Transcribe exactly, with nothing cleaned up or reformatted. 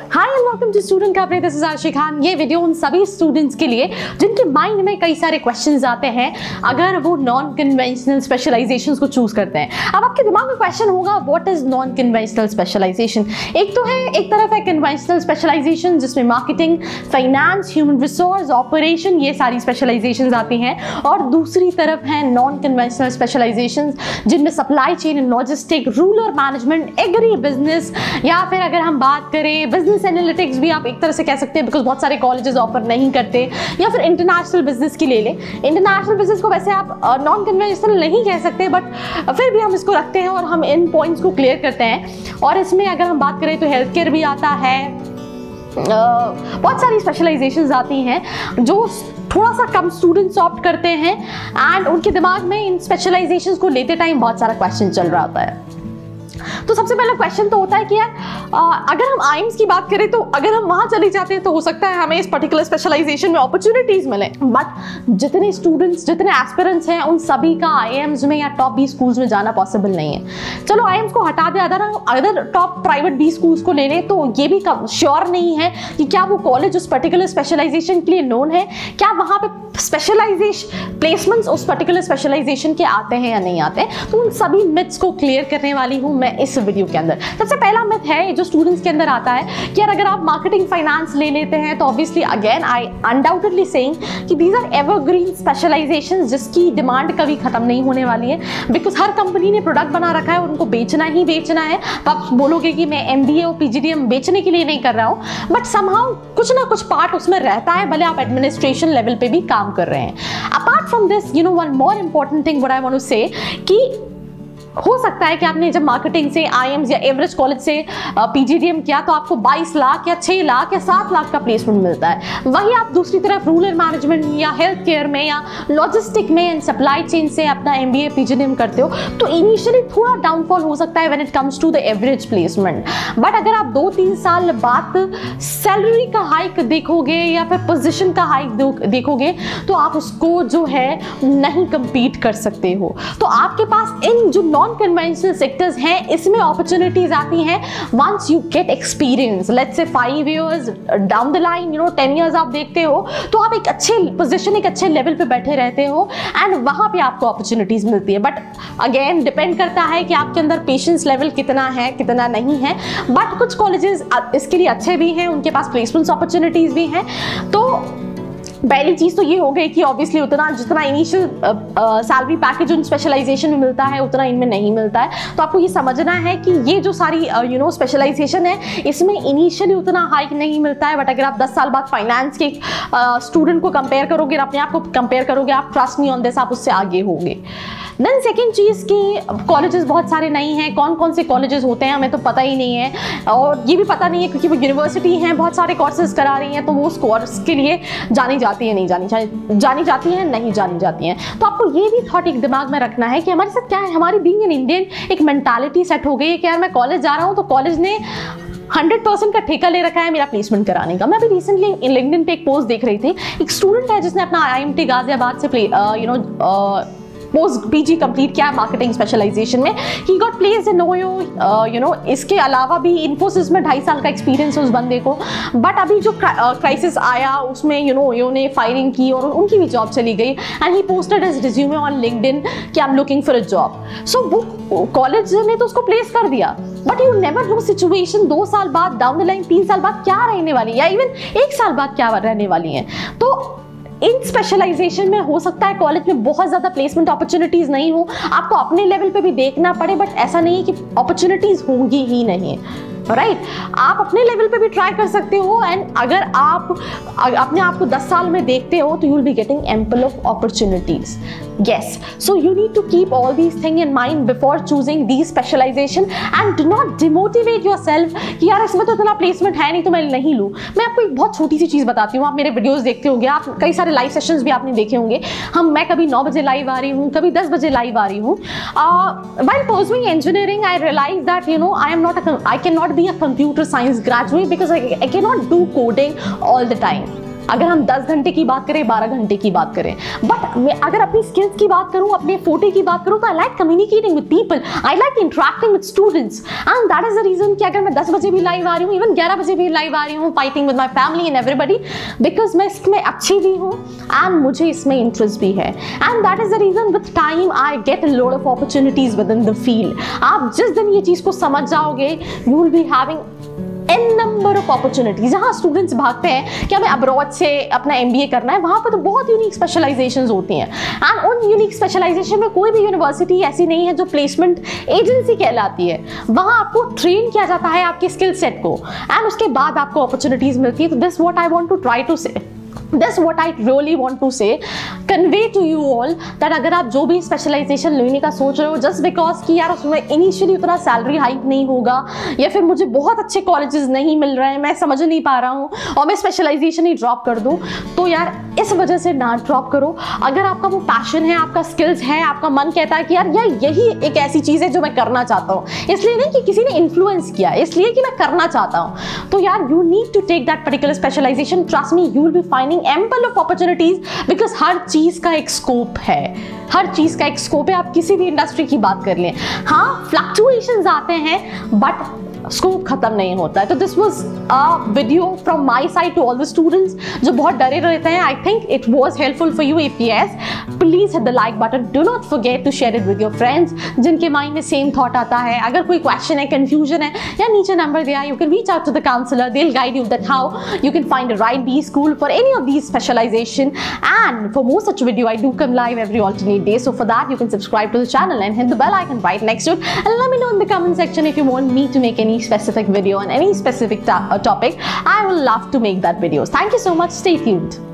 Hi and welcome to student cafe, this is Aashi Khan. ये video उन सभी स्टूडेंट्स के लिए जिनके माइंड में कई सारे क्वेश्चंस आते हैं अगर वो नॉन कन्वेंशनल स्पेशलाइजेशंस को चूज करते हैं। अब आपके दिमाग में क्वेश्चन होगा, what is non conventional specialization? एक तो है, एक तरफ है कन्वेंशनल स्पेशलाइजेशन जिसमें marketing, finance, human resource, operation, ये सारी स्पेशलाइजेशंस आती हैं, और दूसरी तरफ है नॉन कन्वेंशनल स्पेशलाइजेशन जिनमें supply chain and logistic, rural management, agri business, या फिर अगर हम बात करें बिजनेस एनालिटिक्स भी आप एक तरह से कह सकते हैं, बिकॉज बहुत सारे कॉलेजेस ऑफर नहीं करते, या फिर इंटरनेशनल बिजनेस की ले लें। इंटरनेशनल बिजनेस को वैसे आप नॉन कन्वेंशनल नहीं कह सकते, बट फिर भी हम इसको रखते हैं और हम इन पॉइंट्स को क्लियर करते हैं। और इसमें अगर हम बात करें तो हेल्थ केयर भी आता है, uh, बहुत सारी स्पेशलाइजेशंस आती हैं जो थोड़ा सा कम स्टूडेंट्स ऑप्ट करते हैं, एंड उनके दिमाग में इन स्पेशलाइजेशंस को लेते टाइम बहुत सारा क्वेश्चन चल रहा होता है। तो सबसे पहला क्वेश्चन तो होता है कि यार अगर हम आईएम्स की बात करें तो अगर हम वहां चले जाते हैं तो हो सकता है हमें इस पर्टिकुलर स्पेशलाइजेशन में अपॉर्चुनिटीज मिले, बट जितने स्टूडेंट्स, जितने एस्पिरेंट्स हैं उन सभी का आईएम्स में या टॉप बी स्कूल्स में जाना पॉसिबल नहीं है। चलो आईएम्स को हटा दे, अगर अगर टॉप प्राइवेट बी स्कूल्स को ले लें तो ये भी श्योर नहीं है कि क्या वो कॉलेज उस पर्टिकुलर स्पेशलाइजेशन के लिए नोन है, क्या वहां पे स्पेशलाइजेशन प्लेसमेंट्स उस पर्टिकुलर स्पेशलाइजेशन के आते हैं या नहीं आते। तो उन सभी मिथ्स को क्लियर करने वाली हूं मैं इस वीडियो के अंदर। सबसे पहला मिथ है जो स्टूडेंट्स के अंदर आता है कि यार अगर आप मार्केटिंग फाइनेंस ले लेते हैं तो obviously again I undoubtedly saying कि दीज आर एवरग्रीन स्पेशलाइजेशंस जिसकी डिमांड कभी खत्म नहीं होने वाली है, बिकॉज हर कंपनी ने प्रोडक्ट बना रखा है और उनको बेचना ही बेचना है। तो आप बोलोगे कि मैं एमबीए और पीजीडीएम बेचने के लिए नहीं कर रहा हूँ, बट समहाउ कुछ ना कुछ पार्ट उसमें रहता है, भले आप एडमिनिस्ट्रेशन लेवल पे भी काम कर रहे हैं। Apart from this, you know one more important thing what I want to say कि हो सकता है कि आपने जब मार्केटिंग से आईएम्स या एवरेज कॉलेज से पीजीडीएम किया तो आपको बाईस लाख या छह लाख या सात लाख का प्लेसमेंट मिलता है। वही आप दूसरी तरफ रूरल मैनेजमेंट या हेल्थ केयर में या लॉजिस्टिक में एंड सप्लाई चेन से अपना एमबीए पीजीडीएम करते हो तो इनिशियली थोड़ा डाउनफॉल हो सकता है when it comes to the average placement, but अगर आप दो तीन साल बाद सैलरी का हाइक देखोगे या फिर पोजिशन का हाइक देखोगे तो आप उसको जो है नहीं कंपीट कर सकते हो। तो आपके पास इन जो नॉन कन्वेंशनल सेक्टर्स हैं इसमें अपॉर्चुनिटीज आती हैं once you get experience, let's say five years down the line, you know ten years आप देखते हो तो आप एक अच्छे पोजीशन, एक अच्छे लेवल पे बैठे रहते हो एंड वहां पे आपको अपॉर्चुनिटीज मिलती है। बट अगेन डिपेंड करता है कि आपके अंदर पेशेंस लेवल कितना है, कितना नहीं है। बट कुछ कॉलेजेस इसके लिए अच्छे भी हैं, उनके पास प्लेसमेंट अपॉर्चुनिटीज भी हैं। तो पहली चीज तो ये हो गई कि ऑब्वियसली उतना जितना इनिशियल सैलरी पैकेज उन स्पेशलाइजेशन में मिलता है उतना इनमें नहीं मिलता है। तो आपको ये समझना है कि ये जो सारी यू नो स्पेशलाइजेशन है इसमें इनिशियली उतना हाइक नहीं मिलता है, बट अगर आप दस साल बाद फाइनेंस के स्टूडेंट uh, को कंपेयर करोगे, अपने आप को कंपेयर करोगे, आप ट्रस्ट मी ऑन दिस, आप उससे आगे होंगे। देन सेकेंड चीज़ की कॉलेजेस बहुत सारे नहीं हैं, कौन कौन से कॉलेजेस होते हैं हमें तो पता ही नहीं है, और ये भी पता नहीं है क्योंकि वो यूनिवर्सिटी हैं, बहुत सारे कोर्सेज करा रही हैं तो वो उस कोर्स के लिए जानी जाती है, नहीं जानी जानी जाती हैं, नहीं जानी जाती हैं। तो आपको ये भी थॉट एक दिमाग में रखना है कि हमारे साथ क्या है, हमारी बीइंग एन इंडियन एक मेंटालिटी सेट हो गई है कि यार मैं कॉलेज जा रहा हूँ तो कॉलेज ने हंड्रेड परसेंट का ठेका ले रखा है मेरा प्लेसमेंट कराने का। मैं अभी रिसेंटली लिंक्डइन पे एक पोस्ट देख रही थी, एक स्टूडेंट है जिसने अपना आईएमटी गाजियाबाद से you know post PG complete किया मार्केटिंग स्पेशलाइजेशन में, he got placed in OYO, you know इसके अलावा भी इन्फोसिस में ढाई साल का एक्सपीरियंस है उस बंदे को। बट अभी जो क्राइसिस uh, आया उसमें यू नो ओयो ने फायरिंग की और उनकी भी जॉब चली गई, and he posted his resume on LinkedIn कि I am looking for a job. So वो कॉलेज ने तो उसको प्लेस कर दिया, but you never know situation दो साल बाद, डाउन द लाइन तीन साल बाद क्या रहने वाली है, या इवन एक साल बाद क्या रहने वाली है। तो इन स्पेशलाइजेशन में हो सकता है कॉलेज में बहुत ज़्यादा प्लेसमेंट अपॉर्चुनिटीज़ नहीं हो, आपको अपने लेवल पे भी देखना पड़े, बट ऐसा नहीं है कि अपॉर्चुनिटीज़ होंगी ही नहीं, राइट right? आप अपने लेवल पे भी ट्राई कर सकते हो, एंड अगर आप अपने आप को दस साल में देखते हो तो you will be getting ample of opportunities. yes, so you need to keep all these things in mind before choosing these specialization and do not demotivate yourself कि यार इसमें तो इतना प्लेसमेंट है नहीं तो मैं नहीं लूँ। मैं आपको एक बहुत छोटी सी चीज़ बताती हूँ, आप मेरे वीडियोस देखते होंगे, आप कई सारे लाइव सेशंस भी आपने देखे होंगे। हम मैं कभी नौ बजे लाइव आ रही हूँ, कभी दस बजे लाइव आ रही हूँ। while pursuing engineering I realized that you know I am not a I cannot be a computer science graduate because I, I cannot do coding all the time. अगर हम दस घंटे की बात करें, बारह घंटे की बात करें, बट मैं अगर अपनी स्किल्स की बात करूं, अपने फोटे की बात करूं, तो I like communicating with people, I like interacting with students, and that is the reason कि अगर मैं दस बजे भी लाइव आ रही हूँ, इवन ग्यारह बजे भी लाइव आ रही हूँ, fighting with my family and everybody, because मैं इसमें अच्छी भी हूँ एंड मुझे इसमें इंटरेस्ट भी है, and that is the reason with time I get a lot of opportunities within the field. आप जिस दिन ये चीज को समझ जाओगे, you will be having n number of opportunities. जहाँ स्टूडेंट्स भागते हैं कि हमें अब्रॉड से अपना एमबीए करना है, वहाँ पर तो बहुत यूनिक स्पेशलाइजेशंस होती हैं, एंड उन यूनिक स्पेशलाइजेशन में कोई भी यूनिवर्सिटी ऐसी नहीं है जो प्लेसमेंट एजेंसी कहलाती है। वहाँ आपको ट्रेन किया जाता है आपके स्किल सेट को, एंड उसके बाद आपको अपॉर्चुनिटीज मिलती है। तो this what I want to try to say, That's what I really want to say, convey to you all that अगर आप जो भी स्पेशलाइजेशन लेने का सोच रहे हो, just because कि यार उसमें इनिशियली उतना सैलरी हाइक नहीं होगा, या फिर मुझे बहुत अच्छे कॉलेजेस नहीं मिल रहे हैं, मैं समझ नहीं पा रहा हूँ और मैं स्पेशलाइजेशन ही ड्रॉप कर दूँ, तो यार इस वजह से ना ड्रॉप करो। अगर आपका वो पैशन है, आपका स्किल्स है, आपका मन कहता है कि यार यार यही एक ऐसी चीज़ है जो मैं करना चाहता हूँ, इसलिए नहीं कि किसी ने इन्फ्लुएंस किया, इसलिए कि मैं करना चाहता हूँ, तो यार you need to take that particular specialization. Trust me, you will be finding ample of opportunities, because हर चीज का एक स्कोप है, हर चीज का एक स्कोप है। आप किसी भी इंडस्ट्री की बात कर लें, हाँ फ्लक्चुएशंस आते हैं बट स्कोप खत्म नहीं होता है। तो this was a video from my side to all the students जो बहुत डरे रहते हैं। I think it was helpful for you. If yes, please hit the like button, do not forget to share it with your friends जिनके mind में same thought आता है। अगर कोई क्वेश्चन है, कंफ्यूजन है, या नीचे नंबर दिया, you can reach out to the counsellor, they will guide you that how you can find a right B school for any of these specialization. And for more such video, I do come live every alternate day, so for that you can subscribe to the channel and hit the bell icon right next to it, and let me know in the comment section if you want me to make any specific video on any specific to uh, topic. I will love to make that videos. Thank you so much. Stay tuned.